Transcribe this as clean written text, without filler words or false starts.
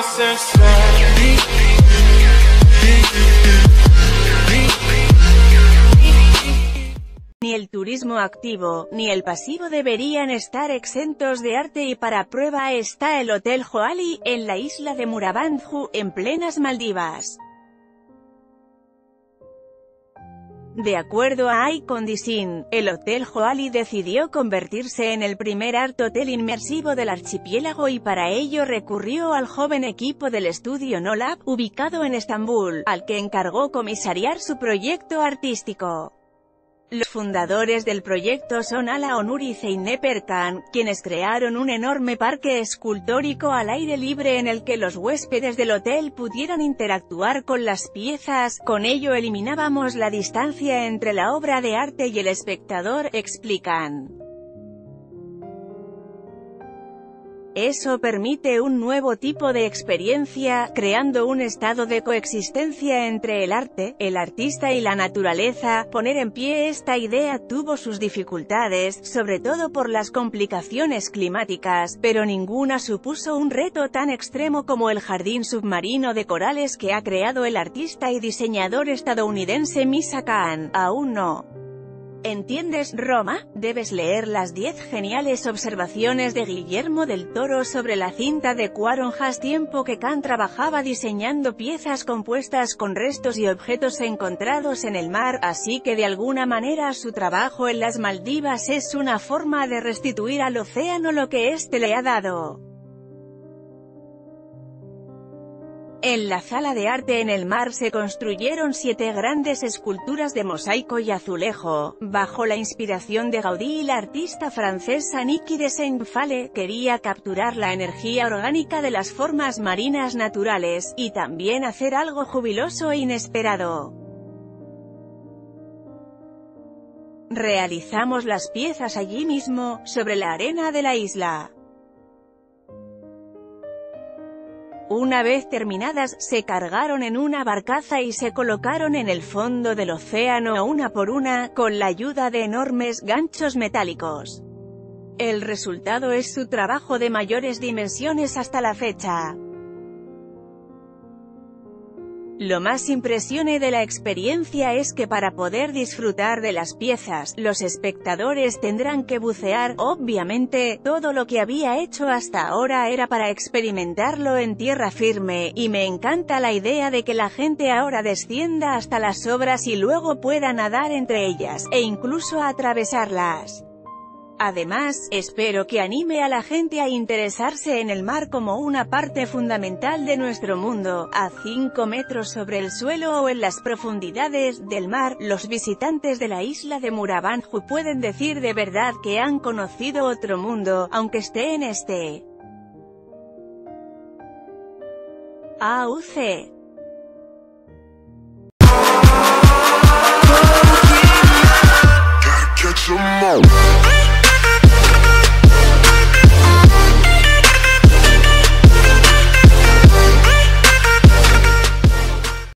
Ni el turismo activo, ni el pasivo deberían estar exentos de arte y para prueba está el Hotel Joali, en la isla de Murabandhu, en plenas Maldivas. De acuerdo a Icon Design, el Hotel Joali decidió convertirse en el primer art hotel inmersivo del archipiélago y para ello recurrió al joven equipo del estudio No Lab, ubicado en Estambul, al que encargó comisariar su proyecto artístico. Los fundadores del proyecto son Ala Onur y Zeynep Erkan, quienes crearon un enorme parque escultórico al aire libre en el que los huéspedes del hotel pudieran interactuar con las piezas. Con ello eliminábamos la distancia entre la obra de arte y el espectador, explican. Eso permite un nuevo tipo de experiencia, creando un estado de coexistencia entre el arte, el artista y la naturaleza. Poner en pie esta idea tuvo sus dificultades, sobre todo por las complicaciones climáticas, pero ninguna supuso un reto tan extremo como el jardín submarino de corales que ha creado el artista y diseñador estadounidense Misha Khan. Aún no ¿entiendes, Roma? Debes leer las 10 geniales observaciones de Guillermo del Toro sobre la cinta de Quaron Has tiempo que Khan trabajaba diseñando piezas compuestas con restos y objetos encontrados en el mar, así que de alguna manera su trabajo en las Maldivas es una forma de restituir al océano lo que éste le ha dado. En la sala de arte en el mar se construyeron 7 grandes esculturas de mosaico y azulejo, bajo la inspiración de Gaudí y la artista francesa Niki de Saint-Phale quería capturar la energía orgánica de las formas marinas naturales, y también hacer algo jubiloso e inesperado. Realizamos las piezas allí mismo, sobre la arena de la isla. Una vez terminadas, se cargaron en una barcaza y se colocaron en el fondo del océano una por una, con la ayuda de enormes ganchos metálicos. El resultado es su trabajo de mayores dimensiones hasta la fecha. Lo más impresionante de la experiencia es que para poder disfrutar de las piezas, los espectadores tendrán que bucear. Obviamente, todo lo que había hecho hasta ahora era para experimentarlo en tierra firme, y me encanta la idea de que la gente ahora descienda hasta las obras y luego pueda nadar entre ellas, e incluso atravesarlas. Además, espero que anime a la gente a interesarse en el mar como una parte fundamental de nuestro mundo. A 5 metros sobre el suelo o en las profundidades del mar, los visitantes de la isla de Murabandhu pueden decir de verdad que han conocido otro mundo, aunque esté en este. AUC